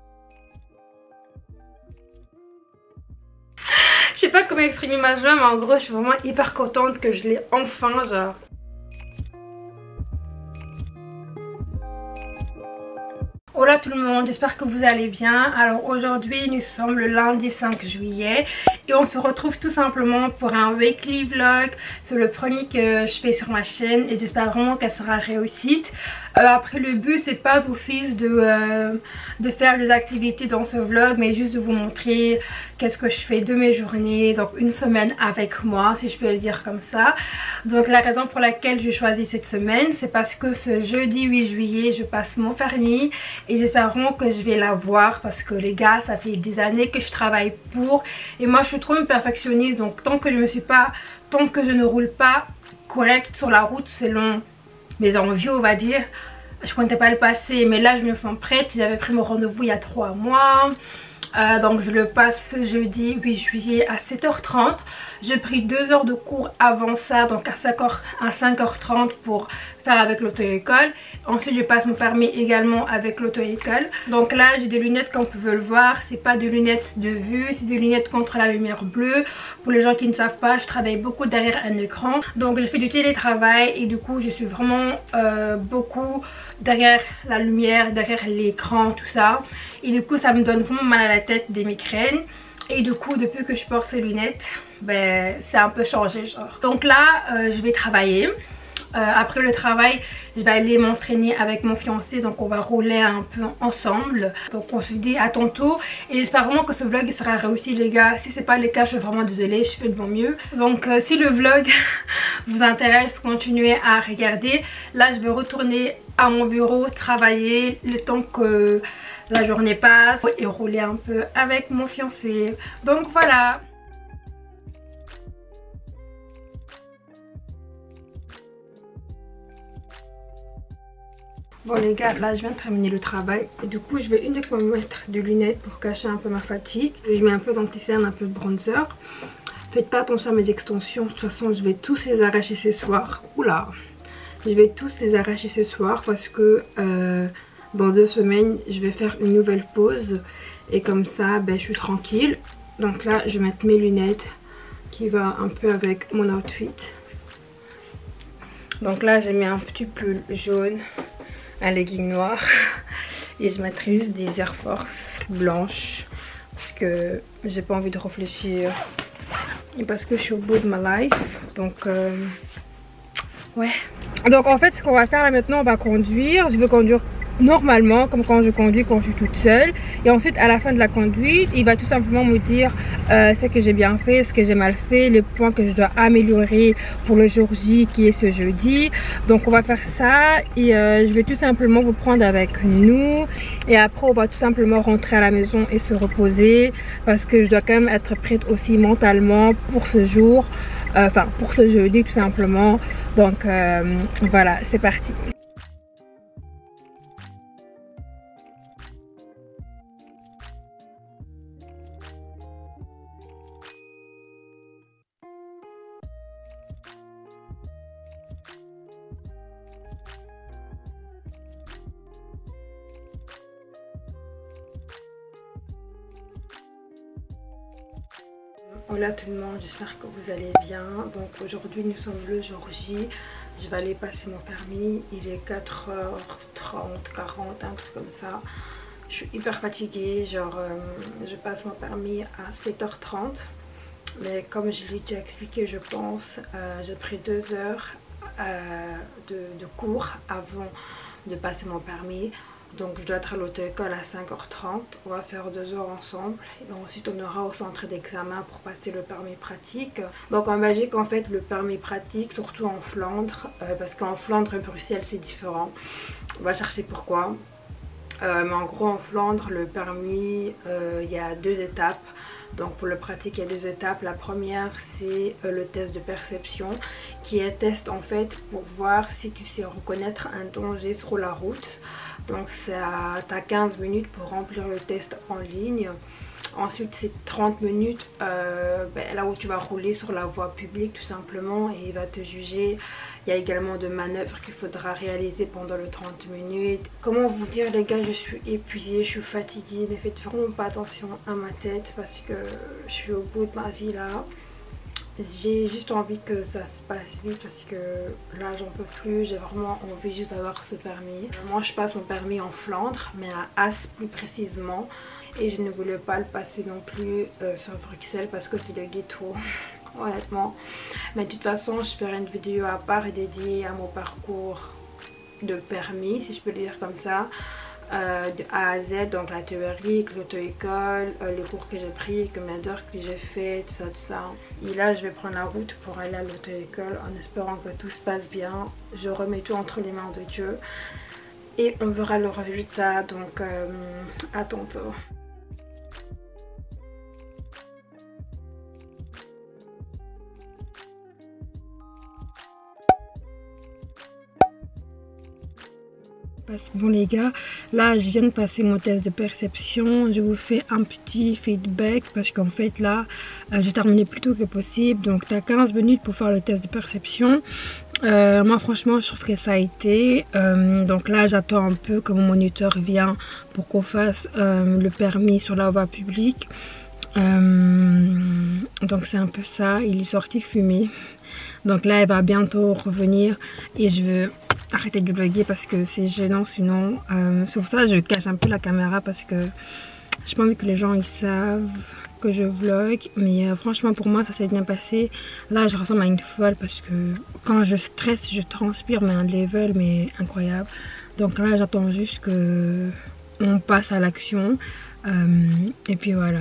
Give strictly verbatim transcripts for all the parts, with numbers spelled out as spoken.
Je sais pas comment exprimer ma joie, mais en gros je suis vraiment hyper contente que je l'ai enfin, genre. Hola tout le monde, j'espère que vous allez bien. Alors aujourd'hui nous sommes le lundi cinq juillet et on se retrouve tout simplement pour un weekly vlog. C'est le premier que je fais sur ma chaîne et j'espère vraiment qu'elle sera réussite. Euh, après le but c'est pas d'office de, euh, de faire des activités dans ce vlog, mais juste de vous montrer qu'est-ce que je fais de mes journées, donc une semaine avec moi si je peux le dire comme ça. Donc la raison pour laquelle j'ai choisi cette semaine c'est parce que ce jeudi huit juillet je passe mon permis et j'espère vraiment que je vais l'avoir parce que les gars ça fait des années que je travaille pour et moi je suis trop une perfectionniste, donc tant que je me suis pas, tant que je ne roule pas correct sur la route selon mes envies on va dire, je comptais pas le passer, mais là je me sens prête. J'avais pris mon rendez-vous il y a trois mois. Euh, donc je le passe ce jeudi huit juillet à sept heures trente. J'ai pris deux heures de cours avant ça, donc à cinq heures trente pour faire avec l'auto-école. Ensuite je passe mon permis également avec l'auto-école. Donc là j'ai des lunettes comme vous pouvez le voir, c'est pas des lunettes de vue, c'est des lunettes contre la lumière bleue. Pour les gens qui ne savent pas, je travaille beaucoup derrière un écran. Donc je fais du télétravail et du coup je suis vraiment euh, beaucoup derrière la lumière, derrière l'écran, tout ça. Et du coup ça me donne vraiment mal à la tête, des migraines. Et du coup depuis que je porte ces lunettes, ben c'est un peu changé genre. Donc là euh, je vais travailler. Euh, après le travail je vais aller m'entraîner avec mon fiancé, donc on va rouler un peu ensemble. Donc on se dit à tantôt et j'espère vraiment que ce vlog il sera réussi les gars. Si c'est pas le cas je suis vraiment désolée, je fais de mon mieux. Donc euh, si le vlog vous intéresse, continuez à regarder. Là je vais retourner à mon bureau, travailler le temps que la journée passe et rouler un peu avec mon fiancé. Donc voilà. Bon les gars, là je viens de terminer le travail et du coup je vais uniquement mettre des lunettes pour cacher un peu ma fatigue. Je mets un peu d'anti-cerne, un peu de bronzer. Faites pas attention à mes extensions, de toute façon je vais tous les arracher ce soir. Oula, je vais tous les arracher ce soir parce que euh, dans deux semaines je vais faire une nouvelle pause et comme ça ben, je suis tranquille. Donc là je vais mettre mes lunettes qui va un peu avec mon outfit. Donc là j'ai mis un petit pull jaune, un legging noir et je mettrai juste des Air Force blanches parce que j'ai pas envie de réfléchir et parce que je suis au bout de ma life. Donc euh, ouais. Donc en fait ce qu'on va faire là maintenant, on va conduire. Je vais conduire normalement comme quand je conduis quand je suis toute seule et ensuite à la fin de la conduite il va tout simplement me dire euh, ce que j'ai bien fait, ce que j'ai mal fait, les points que je dois améliorer pour le jour J qui est ce jeudi. Donc on va faire ça et euh, je vais tout simplement vous prendre avec nous et après on va tout simplement rentrer à la maison et se reposer parce que je dois quand même être prête aussi mentalement pour ce jour, euh, enfin pour ce jeudi tout simplement. Donc euh, voilà, c'est parti. Hola tout le monde, j'espère que vous allez bien. Donc aujourd'hui nous sommes le jour J. Je vais aller passer mon permis. Il est quatre heures trente, quarante, un truc comme ça. Je suis hyper fatiguée, genre euh, je passe mon permis à sept heures trente. Mais comme je l'ai déjà expliqué je pense, euh, j'ai pris deux heures euh, de, de cours avant de passer mon permis. Donc je dois être à l'auto-école à cinq heures trente, on va faire deux heures ensemble et ensuite on ira au centre d'examen pour passer le permis pratique. Donc en Belgique en fait le permis pratique, surtout en Flandre, euh, parce qu'en Flandre et Bruxelles c'est différent, on va chercher pourquoi. Euh, mais en gros en Flandre le permis, euh, il y a deux étapes. Donc pour le pratique il y a deux étapes. La première c'est euh, le test de perception qui est test en fait pour voir si tu sais reconnaître un danger sur la route. Donc tu as quinze minutes pour remplir le test en ligne. Ensuite c'est trente minutes euh, ben, là où tu vas rouler sur la voie publique tout simplement et il va te juger. Il y a également de manœuvres qu'il faudra réaliser pendant le trente minutes. Comment vous dire les gars, je suis épuisée, je suis fatiguée. Ne faites vraiment pas attention à ma tête parce que je suis au bout de ma vie là. J'ai juste envie que ça se passe vite parce que là j'en peux plus. J'ai vraiment envie juste d'avoir ce permis. Moi je passe mon permis en Flandre mais à As plus précisément. Et je ne voulais pas le passer non plus euh, sur Bruxelles parce que c'est le ghetto. Honnêtement, mais de toute façon je ferai une vidéo à part dédiée à mon parcours de permis, si je peux le dire comme ça, euh, de A à Z, donc la théorie, l'auto-école, euh, les cours que j'ai pris, combien d'heures que j'ai fait, tout ça, tout ça. Et là je vais prendre la route pour aller à l'auto-école en espérant que tout se passe bien. Je remets tout entre les mains de Dieu et on verra le résultat, donc euh, à tantôt. Bon les gars, là je viens de passer mon test de perception. Je vous fais un petit feedback parce qu'en fait là euh, j'ai terminé plus tôt que possible. Donc tu as quinze minutes pour faire le test de perception. euh, Moi franchement je trouve que ça a été euh, donc là j'attends un peu que mon moniteur vienne pour qu'on fasse euh, le permis sur la voie publique. euh, Donc c'est un peu ça. Il est sorti fumer. Donc là elle va bientôt revenir et je veux arrêter de vlogger parce que c'est gênant sinon. Euh, c'est pour ça que je cache un peu la caméra parce que j'ai pas envie que les gens ils savent que je vlog. Mais euh, franchement pour moi ça s'est bien passé. Là je ressemble à une folle parce que quand je stresse je transpire mais un level mais incroyable. Donc là j'attends juste que on passe à l'action euh, et puis voilà.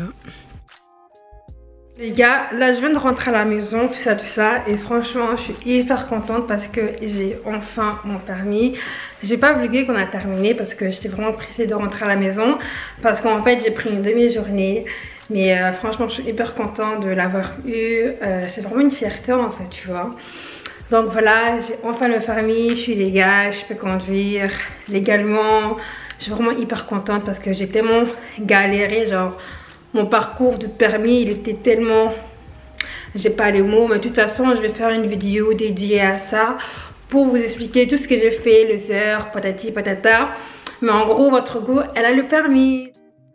Les gars, là je viens de rentrer à la maison, tout ça, tout ça. Et franchement, je suis hyper contente parce que j'ai enfin mon permis. J'ai pas vlogué qu'on a terminé parce que j'étais vraiment pressée de rentrer à la maison. Parce qu'en fait, j'ai pris une demi-journée. Mais euh, franchement, je suis hyper contente de l'avoir eu. Euh, c'est vraiment une fierté en fait, tu vois. Donc voilà, j'ai enfin le permis, je suis légale, je peux conduire légalement. Je suis vraiment hyper contente parce que j'ai tellement galéré, genre... Mon parcours de permis, il était tellement... J'ai pas les mots, mais de toute façon, je vais faire une vidéo dédiée à ça pour vous expliquer tout ce que j'ai fait, les heures, patati patata. Mais en gros, votre go, elle a le permis.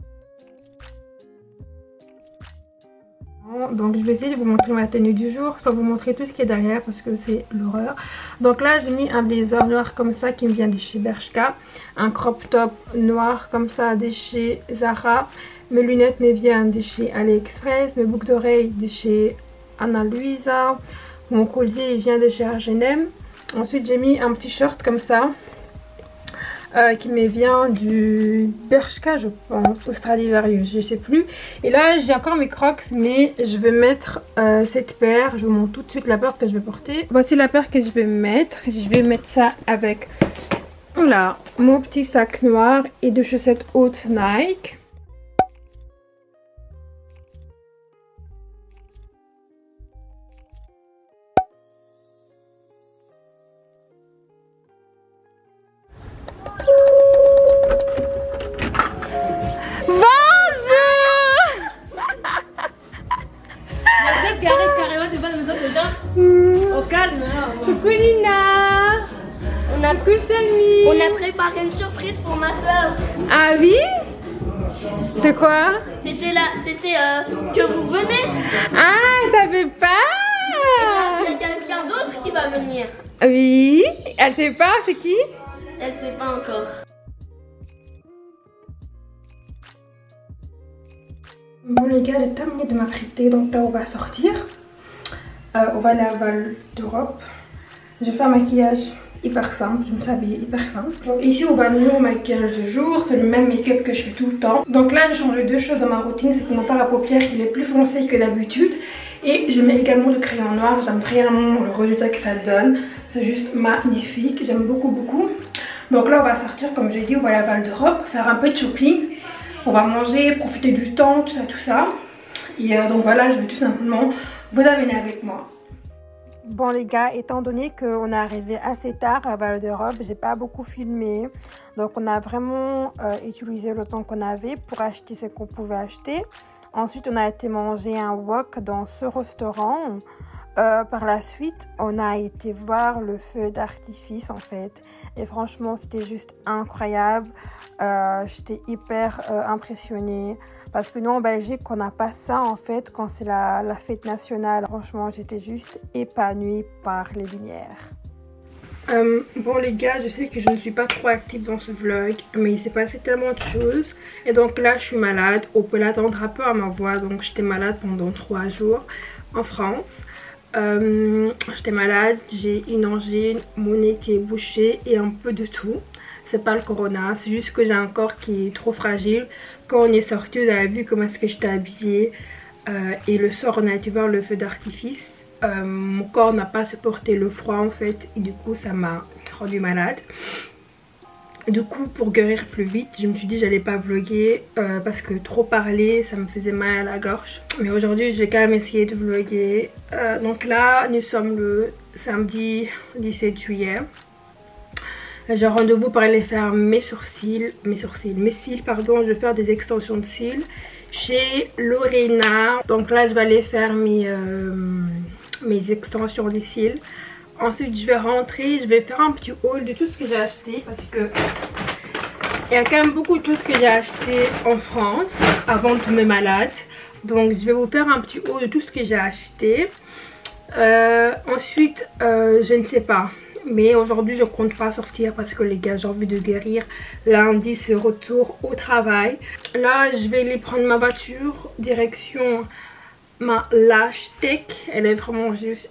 Donc je vais essayer de vous montrer ma tenue du jour sans vous montrer tout ce qui est derrière parce que c'est l'horreur. Donc là j'ai mis un blazer noir comme ça qui me vient de chez Bershka. Un crop top noir comme ça de chez Zara. Mes lunettes me viennent de chez AliExpress. Mes boucles d'oreilles de chez Ana Luisa. Mon collier il vient de chez H and M. Ensuite j'ai mis un petit short comme ça. Euh, qui me vient du Bershka je pense, au Stradivarius, je sais plus. Et là j'ai encore mes crocs mais je vais mettre euh, cette paire. Je vous montre tout de suite la paire que je vais porter. Voici la paire que je vais mettre. Je vais mettre ça avec là, mon petit sac noir et deux chaussettes hautes Nike. Au calme. Coucou Nina. On a, Coucou Salmi. on a préparé une surprise pour ma soeur. Ah oui? C'est quoi? C'était là, c'était euh, que vous venez. Ah, ça fait pas. Il y a quelqu'un d'autre qui va venir. Oui. Elle sait pas, c'est qui? Elle sait pas encore. Bon les gars, j'ai terminé de m'apprêter, donc là on va sortir. Euh, on va aller à Val d'Europe. Je fais un maquillage hyper simple, je me suis habillée hyper simple. Donc ici on va venir au maquillage de jour, c'est le même make-up que je fais tout le temps. Donc là j'ai changé deux choses dans ma routine, c'est que mon fard à paupières il est plus foncé que d'habitude. Et je mets également le crayon noir, j'aime vraiment le résultat que ça donne. C'est juste magnifique, j'aime beaucoup beaucoup. Donc là on va sortir, comme j'ai dit, on va aller à Val d'Europe, faire un peu de shopping. On va manger, profiter du temps, tout ça, tout ça. Et euh, donc voilà, je vais tout simplement vous amener avec moi. Bon les gars, étant donné qu'on est arrivé assez tard à Val d'Europe, j'ai pas beaucoup filmé. Donc on a vraiment euh, utilisé le temps qu'on avait pour acheter ce qu'on pouvait acheter. Ensuite, on a été manger un wok dans ce restaurant. Euh, par la suite, on a été voir le feu d'artifice en fait. Et franchement, c'était juste incroyable. Euh, J'étais hyper euh, impressionnée. Parce que nous, en Belgique, on n'a pas ça en fait quand c'est la, la fête nationale. Franchement, j'étais juste épanouie par les lumières. Euh, bon les gars, je sais que je ne suis pas trop active dans ce vlog, mais il s'est passé tellement de choses. Et donc là, je suis malade. On peut l'attendre un peu à ma voix. Donc j'étais malade pendant trois jours en France. Euh, j'étais malade, j'ai une angine, mon nez qui est bouché et un peu de tout. C'est pas le corona, c'est juste que j'ai un corps qui est trop fragile. Quand on est sorti, vous avez vu comment est-ce que j'étais habillée. Euh, et le soir, on a été voir le feu d'artifice. Euh, mon corps n'a pas supporté le froid en fait. Et du coup, ça m'a rendu malade. Du coup, pour guérir plus vite, je me suis dit j'allais pas vlogger euh, parce que trop parler, ça me faisait mal à la gorge. Mais aujourd'hui, je vais quand même essayer de vlogger. Euh, donc là, nous sommes le samedi dix-sept juillet. J'ai rendez-vous pour aller faire mes sourcils, mes sourcils, mes cils, pardon. Je vais faire des extensions de cils chez Lorena. Donc là, je vais aller faire mes, euh, mes extensions des cils. Ensuite, je vais rentrer, je vais faire un petit haul de tout ce que j'ai acheté parce que il y a quand même beaucoup de choses que j'ai acheté en France avant de tomber malade. Donc, je vais vous faire un petit haul de tout ce que j'ai acheté. Euh, ensuite, euh, je ne sais pas. Mais aujourd'hui, je compte pas sortir parce que les gars, j'ai envie de guérir. Lundi, c'est retour au travail. Là, je vais aller prendre ma voiture, direction ma Lash Tech. Elle est vraiment juste...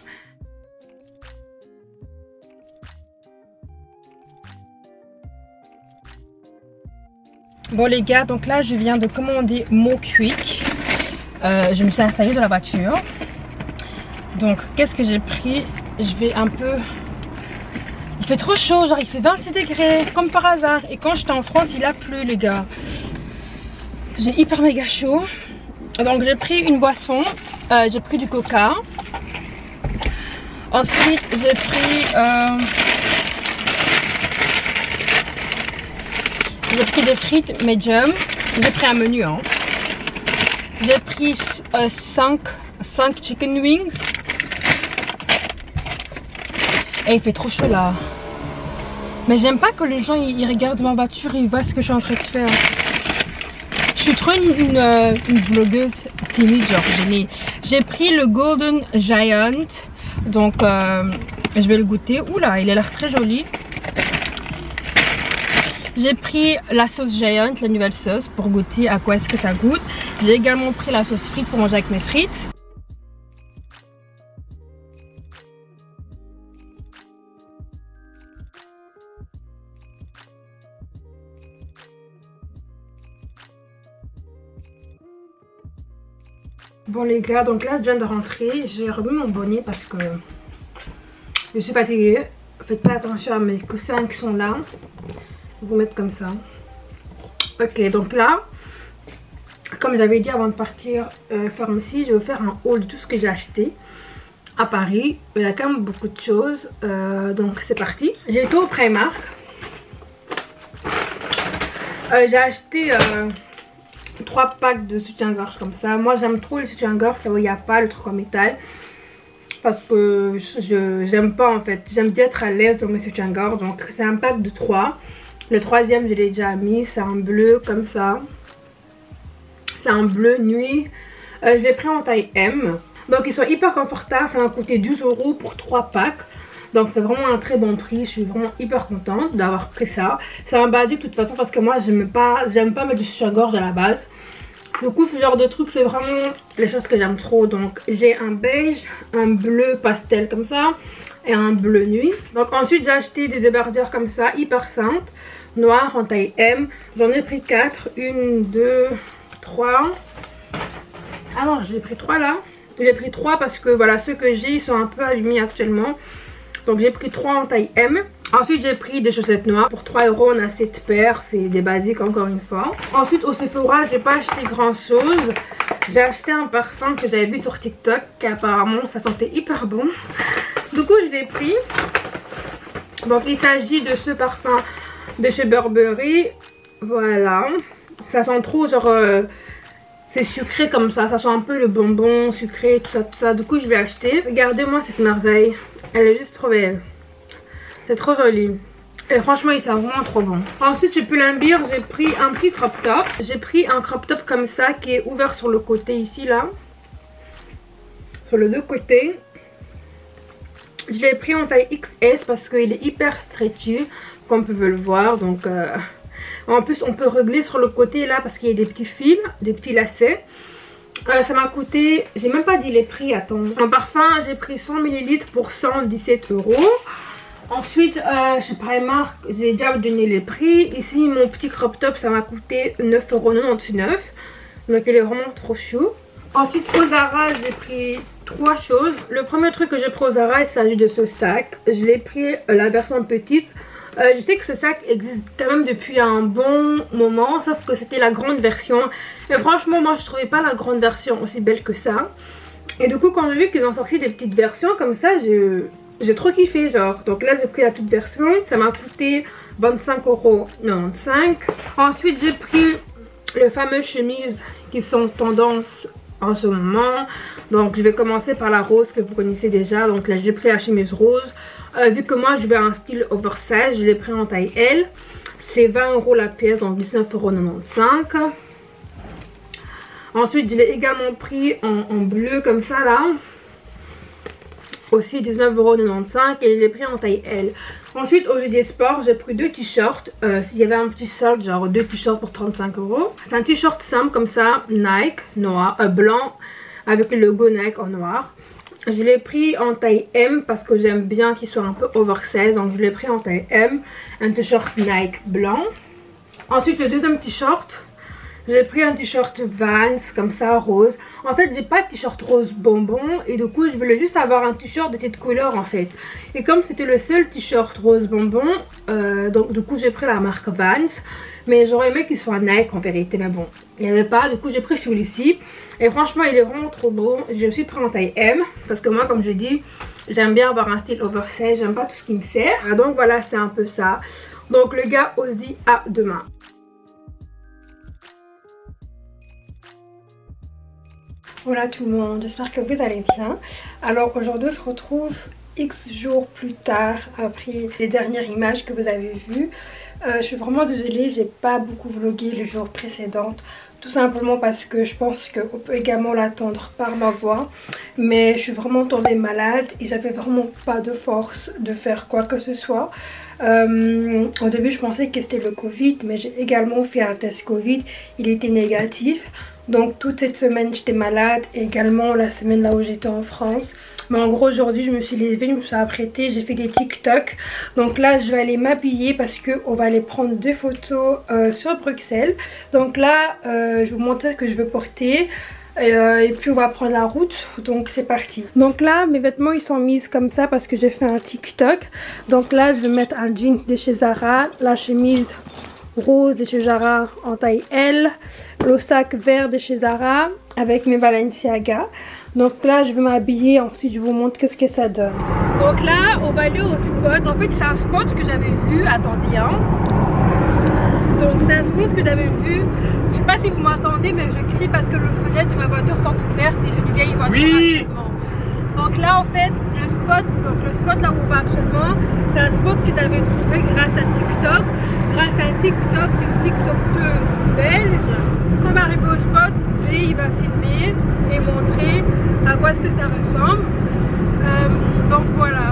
Bon les gars, donc là je viens de commander mon Quick. Euh, je me suis installée dans la voiture. Donc qu'est-ce que j'ai pris? Je vais un peu... Il fait trop chaud, genre il fait vingt-six degrés, comme par hasard. Et quand j'étais en France, il a plu les gars. J'ai hyper méga chaud. Donc j'ai pris une boisson. Euh, j'ai pris du coca. Ensuite j'ai pris... Euh... J'ai pris des frites medium. J'ai pris un menu. Hein. J'ai pris euh, cinq chicken wings. Et il fait trop chaud là. Mais j'aime pas que les gens ils, ils regardent ma voiture et ils voient ce que je suis en train de faire. Je suis trop une, une, une vlogueuse timide, genre. J'ai pris le Golden Giant. Donc euh, je vais le goûter. Oula, il a l'air très joli. J'ai pris la sauce Giant, la nouvelle sauce, pour goûter à quoi est-ce que ça goûte. J'ai également pris la sauce frite pour manger avec mes frites. Bon les gars, donc là je viens de rentrer. J'ai remis mon bonnet parce que je suis fatiguée. Faites pas attention à mes coussins qui sont là. Vous mettre comme ça. Ok, donc là, comme j'avais dit avant de partir euh, pharmacie, je vais faire un haul de tout ce que j'ai acheté à Paris. Il y a quand même beaucoup de choses. Euh, donc c'est parti. J'ai été au Primark. Euh, j'ai acheté euh, trois packs de soutien-gorge comme ça. Moi j'aime trop les soutiens-gorge. Il n'y a pas le truc en métal. Parce que je j'aime pas en fait. J'aime bien être à l'aise dans mes soutiens-gorge. Donc c'est un pack de trois. Le troisième je l'ai déjà mis, c'est un bleu comme ça. C'est un bleu nuit. Euh, je l'ai pris en taille M. Donc ils sont hyper confortables, ça m'a coûté douze euros pour trois packs. Donc c'est vraiment un très bon prix, je suis vraiment hyper contente d'avoir pris ça. C'est un basique de toute façon parce que moi j'aime pas, j'aime pas mettre du soutien-gorge à la base. Du coup ce genre de truc c'est vraiment les choses que j'aime trop. Donc j'ai un beige, un bleu pastel comme ça et un bleu nuit. Donc ensuite j'ai acheté des débardeurs comme ça, hyper simples. Noir en taille M. J'en ai pris quatre. Une, deux, trois. Ah non, j'ai pris trois là. J'ai pris trois parce que voilà, ceux que j'ai ils sont un peu abîmés actuellement. Donc j'ai pris trois en taille M. Ensuite j'ai pris des chaussettes noires. Pour trois euros on a sept paires. C'est des basiques encore une fois. Ensuite au Sephora j'ai pas acheté grand chose. J'ai acheté un parfum que j'avais vu sur TikTok. Qui apparemment ça sentait hyper bon. Du coup je l'ai pris. Donc il s'agit de ce parfum de chez Burberry. Voilà. Ça sent trop genre euh, c'est sucré comme ça, ça sent un peu le bonbon sucré, tout ça, tout ça. Du coup je l'ai acheté. Regardez-moi cette merveille, elle est juste trop belle. C'est trop joli. Et franchement il sent vraiment trop bon. Ensuite j'ai pris l'imbire, j'ai pris un petit crop top. J'ai pris un crop top comme ça qui est ouvert sur le côté ici là. Sur les deux côtés. Je l'ai pris en taille X S parce qu'il est hyper stretchy comme vous pouvez le voir. Donc euh, en plus on peut régler sur le côté là parce qu'il y a des petits fils, des petits lacets. Euh, ça m'a coûté, j'ai même pas dit les prix, attends. En parfum j'ai pris cent millilitres pour cent dix-sept euros. Ensuite euh, chez Primark j'ai déjà donné les prix. Ici mon petit crop top ça m'a coûté neuf euros quatre-vingt-dix-neuf. Donc il est vraiment trop chou. Ensuite au Zara j'ai pris trois choses. Le premier truc que j'ai pris au Zara il s'agit de ce sac. Je l'ai pris euh, la version petite. Euh, je sais que ce sac existe quand même depuis un bon moment, sauf que c'était la grande version. Mais franchement moi je trouvais pas la grande version aussi belle que ça. Et du coup quand j'ai vu qu'ils ont sorti des petites versions comme ça, j'ai trop kiffé genre. Donc là j'ai pris la petite version, ça m'a coûté vingt-cinq euros quatre-vingt-quinze. Ensuite j'ai pris les fameuses chemises qui sont tendance en ce moment. Donc je vais commencer par la rose que vous connaissez déjà. Donc là j'ai pris la chemise rose. Euh, vu que moi je veux un style oversize, je l'ai pris en taille L. C'est vingt euros la pièce, donc dix-neuf euros quatre-vingt-quinze. Ensuite je l'ai également pris en, en bleu comme ça là. Aussi dix-neuf euros quatre-vingt-quinze et je l'ai pris en taille L. Ensuite au G D Sport j'ai pris deux t-shirts. Euh, S'il y avait un petit solde, genre deux t-shirts pour trente-cinq euros. C'est un t-shirt simple comme ça, Nike, noir, euh, blanc avec le logo Nike en noir. Je l'ai pris en taille M parce que j'aime bien qu'il soit un peu oversize. Donc je l'ai pris en taille M. Un t-shirt Nike blanc. Ensuite le deuxième t-shirt, j'ai pris un t-shirt Vans comme ça rose. En fait j'ai pas de t-shirt rose bonbon. Et du coup je voulais juste avoir un t-shirt de cette couleur en fait. Et comme c'était le seul t-shirt rose bonbon, euh, donc du coup j'ai pris la marque Vans. Mais j'aurais aimé qu'il soit Nike en vérité, mais bon, il n'y avait pas. Du coup j'ai pris celui-ci. Et franchement il est vraiment trop beau. Je le suis pris en taille M. Parce que moi comme je dis, j'aime bien avoir un style oversize. J'aime pas tout ce qui me sert. Donc voilà, c'est un peu ça. Donc le gars, on se dit à demain. Voilà tout le monde, j'espère que vous allez bien. Alors aujourd'hui on se retrouve X jours plus tard après les dernières images que vous avez vues. Euh, je suis vraiment désolée, j'ai pas beaucoup vlogué les jours précédents. Tout simplement parce que je pense qu'on peut également l'attendre par ma voix. Mais je suis vraiment tombée malade et j'avais vraiment pas de force de faire quoi que ce soit. Euh, au début je pensais que c'était le Covid, mais j'ai également fait un test Covid, il était négatif. Donc toute cette semaine j'étais malade et également la semaine là où j'étais en France. Mais en gros aujourd'hui je me suis levée, je me suis apprêtée, j'ai fait des TikTok. Donc là je vais aller m'habiller parce qu'on va aller prendre deux photos euh, sur Bruxelles. Donc là euh, je vais vous montrer ce que je veux porter. Et, euh, et puis on va prendre la route, donc c'est parti. Donc là mes vêtements ils sont mis comme ça parce que j'ai fait un TikTok. Donc là je vais mettre un jean de chez Zara, la chemise rose de chez Zara en taille L, le sac vert de chez Zara avec mes Balenciaga. Donc là je vais m'habiller, ensuite je vous montre ce que ça donne. Donc là on va aller au spot. En fait c'est un spot que j'avais vu, attendez hein. Donc c'est un spot que j'avais vu. Je sais pas si vous m'entendez mais je crie parce que le fenêtre de ma voiture sont ouvertes et j'ai une vieille voiture oui actuellement. Donc là en fait le spot, donc le spot là où on va actuellement, c'est un spot que j'avais trouvé grâce à TikTok. Grâce à TikTok, une TikTokeuse belge. Quand on va arriver au spot, et il va filmer et montrer à quoi est-ce que ça ressemble. Euh, donc voilà.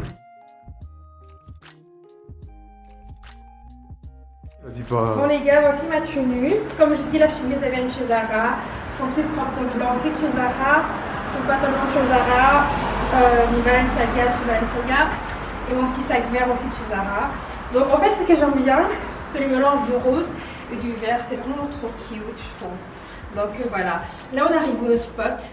Vas-y pas. Bon les gars, voici ma tenue. Comme je dis, la chemise elle vient de chez Zara. Mon petit crop top blanc aussi de chez Zara. Mon pantalon de chez Zara. Euh, mon Balenciaga de chez Balenciaga. Et mon petit sac vert aussi de chez Zara. Donc en fait ce que j'aime bien, c'est le mélange du rose et du vert. C'est vraiment trop cute je trouve. Donc euh, voilà. Là on arrive au spot.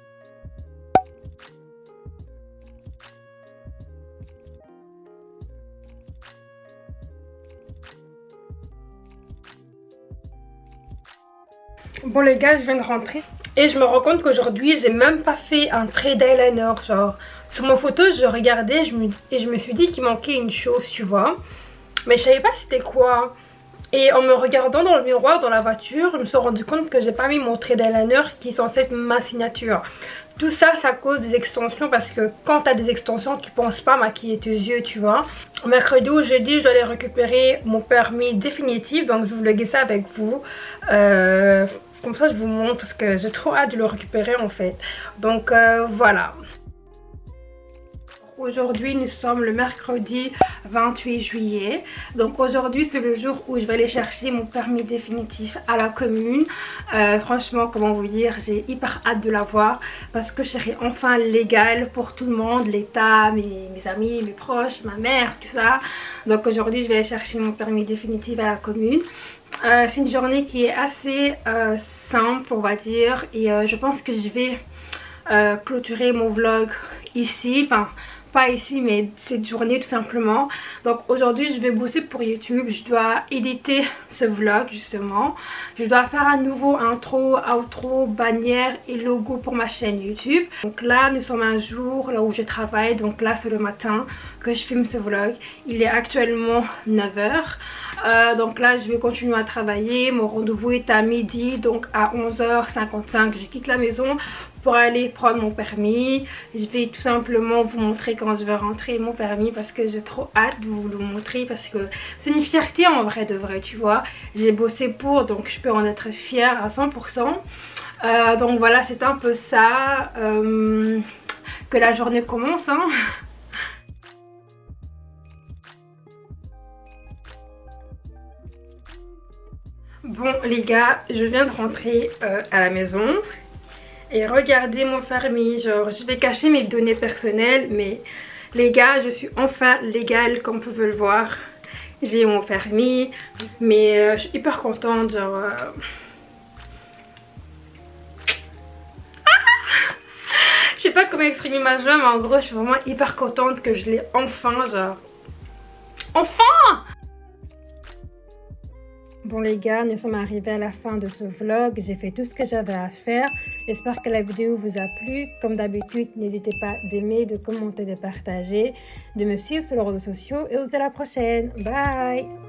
Bon les gars, je viens de rentrer et je me rends compte qu'aujourd'hui j'ai même pas fait un trait d'eyeliner. Genre sur mon photo je regardais je me, et je me suis dit qu'il manquait une chose tu vois. Mais je savais pas c'était quoi. Et en me regardant dans le miroir dans la voiture, je me suis rendu compte que j'ai pas mis mon trait d'eyeliner qui est censé être ma signature. Tout ça, ça cause des extensions parce que quand tu as des extensions, tu penses pas maquiller tes yeux, tu vois. Mercredi ou jeudi, je dois aller récupérer mon permis définitif, donc je vais vlogger ça avec vous. Euh, comme ça, je vous montre parce que j'ai trop hâte de le récupérer en fait. Donc euh, voilà. Aujourd'hui, nous sommes le mercredi vingt-huit juillet. Donc aujourd'hui, c'est le jour où je vais aller chercher mon permis définitif à la commune. Euh, franchement, comment vous dire, j'ai hyper hâte de l'avoir parce que je serai enfin légale pour tout le monde, l'État, mes, mes amis, mes proches, ma mère, tout ça. Donc aujourd'hui, je vais aller chercher mon permis définitif à la commune. Euh, c'est une journée qui est assez euh, simple, on va dire. Et euh, je pense que je vais euh, clôturer mon vlog ici. Enfin... pas ici mais cette journée tout simplement. Donc aujourd'hui je vais bosser pour YouTube, je dois éditer ce vlog justement, je dois faire un nouveau intro, outro, bannière et logo pour ma chaîne YouTube. Donc là nous sommes un jour là où je travaille, donc là c'est le matin que je filme ce vlog. Il est actuellement neuf heures. Euh, donc là je vais continuer à travailler, mon rendez-vous est à midi, donc à onze heures cinquante-cinq je quitte la maison pour aller prendre mon permis. Je vais tout simplement vous montrer quand je vais rentrer mon permis parce que j'ai trop hâte de vous le montrer parce que c'est une fierté en vrai de vrai, tu vois. J'ai bossé pour, donc je peux en être fière à cent pour cent. Euh, donc voilà, c'est un peu ça euh, que la journée commence, hein. Bon les gars, je viens de rentrer euh, à la maison. Et regardez mon permis, genre je vais cacher mes données personnelles, mais les gars, je suis enfin légale comme vous pouvez le voir. J'ai mon permis, mais euh, je suis hyper contente, genre... Euh... Ah, je sais pas comment exprimer ma joie, mais en gros je suis vraiment hyper contente que je l'ai enfin, genre... Enfin! Bon les gars, nous sommes arrivés à la fin de ce vlog. J'ai fait tout ce que j'avais à faire. J'espère que la vidéo vous a plu. Comme d'habitude, n'hésitez pas d'aimer, de commenter, de partager, de me suivre sur les réseaux sociaux. Et on se dit à la prochaine. Bye!